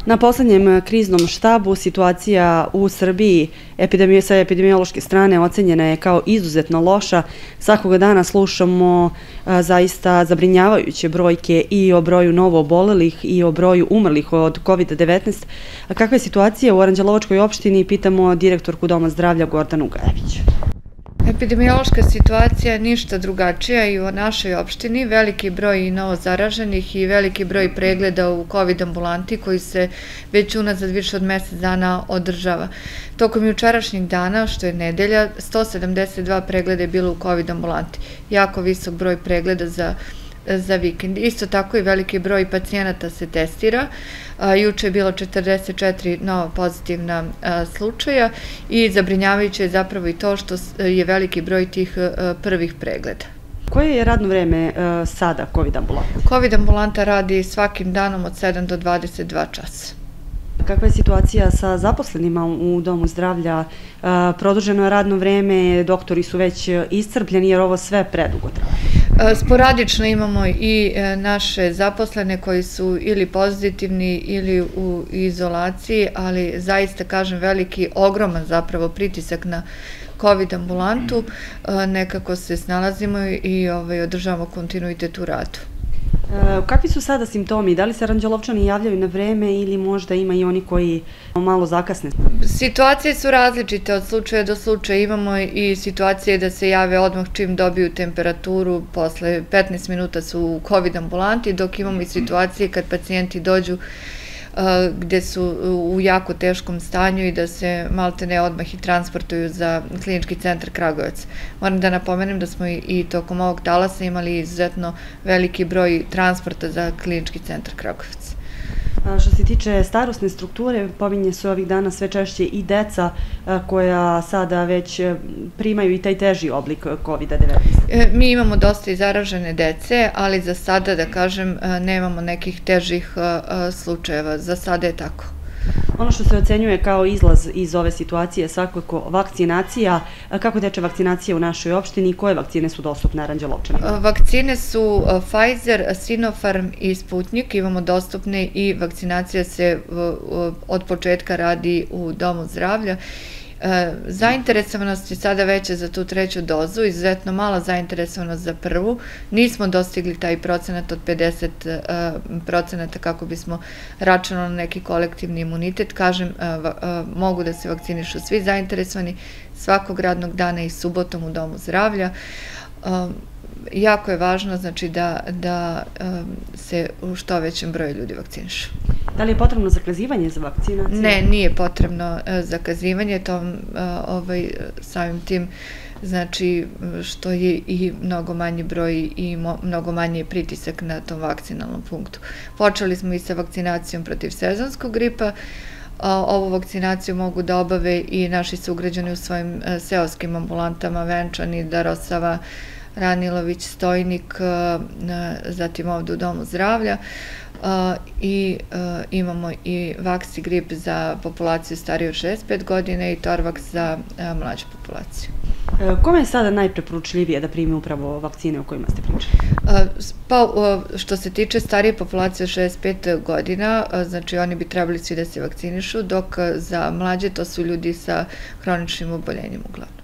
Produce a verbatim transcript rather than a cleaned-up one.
Na poslednjem kriznom štabu situacija u Srbiji sa epidemiološke strane ocenjena je kao izuzetno loša. Svakoga dana slušamo zaista zabrinjavajuće brojke i o broju novoobolelih i o broju umrlih od kovid devetnaest. Kakva je situacija u Aranđelovačkoj opštini, pitamo direktorku Doma zdravlja Gordanu Gajević. Epidemiološka situacija je ništa drugačija i u našoj opštini. Veliki broj novozaraženih i veliki broj pregleda u kovid ambulanti koji se već unazad više od mesec dana održava. Tokom jučerašnjeg dana, što je nedelja, sto sedamdeset dva pregleda je bilo u kovid ambulanti. Jako visok broj pregleda za za vikend. Isto tako i veliki broj pacijenata se testira. Juče je bilo četrdeset četiri nova pozitivna slučaja i zabrinjavajuće je zapravo i to što je veliki broj tih prvih pregleda. Koje je radno vreme sada kovid ambulanta? kovid ambulanta radi svakim danom od sedam do dvadeset dva časa. Kakva je situacija sa zaposlenima u Domu zdravlja? Produženo je radno vreme, doktori su već iscrpljeni jer ovo sve predugo traje. Sporadično imamo i naše zaposlene koji su ili pozitivni ili u izolaciji, ali zaista, kažem, veliki, ogroman zapravo pritisak na kovid ambulantu. Nekako se snalazimo i održavamo kontinuitet u radu. Kakvi su sada simptomi? Da li se Aranđelovčani javljaju na vreme ili možda ima i oni koji malo zakasne? Situacije su različite od slučaja do slučaja. Imamo i situacije da se jave odmah čim dobiju temperaturu, posle petnaest minuta su u kovid ambulanti, dok imamo i situacije kad pacijenti dođu gde su u jako teškom stanju i da se maltene odmah i transportuju za Klinički centar Kragujevac. Moram da napomenem da smo i tokom ovog talasa imali izuzetno veliki broj transporta za Klinički centar Kragujevac. Što se tiče starosne strukture, pominje se ovih dana sve češće i deca koja sada već primaju i taj teži oblik kovid devetnaest. Mi imamo dosta i zaražene dece, ali za sada, da kažem, nemamo nekih težih slučajeva. Za sada je tako. Ono što se ocenjuje kao izlaz iz ove situacije je svakako vakcinacija. Kako teče vakcinacija u našoj opštini i koje vakcine su dostupne Aranđelovčanima? Vakcine su Pfizer, Sinopharm i Sputnik. Imamo dostupne i vakcinacija se od početka radi u Domu zdravlja. Zainteresovanost je sada veća za tu treću dozu, izuzetno mala zainteresovanost za prvu. Nismo dostigli taj procenat od pedeset procenata kako bismo računali na neki kolektivni imunitet. Kažem, mogu da se vakcinišu svi zainteresovani svakog radnog dana i subotom u Domu zdravlja. Jako je važno da se u što većem broju ljudi vakcinišu. Da li je potrebno zakazivanje za vakcinaciju? Ne, nije potrebno zakazivanje, to samim tim znači što je i mnogo manji broj i mnogo manji pritisak na tom vakcinalnom punktu. Počeli smo i sa vakcinacijom protiv sezonskog gripa. Ovu vakcinaciju mogu da obave i naši sugrađani u svojim seoskim ambulantama Venčani, Darosava, Ranilović, Stojnik, zatim ovde u Domu zdravlja. I imamo i Vaksigrip za populaciju stariju od šezdeset pet godina i Torvaks za mlađu populaciju. Kome je sada najpreporučljivije da primi upravo vakcine o kojima ste pričali? Pa, što se tiče starije populacije od šezdeset pet godina, znači oni bi trebali svi da se vakcinišu, dok za mlađe to su ljudi sa hroničnim oboljenjem uglavnom.